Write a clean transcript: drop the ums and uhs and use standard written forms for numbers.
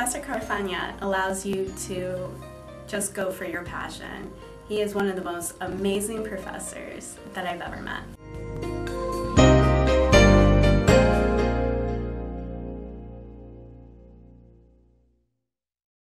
Professor Carfagna allows you to just go for your passion. He is one of the most amazing professors that I've ever met.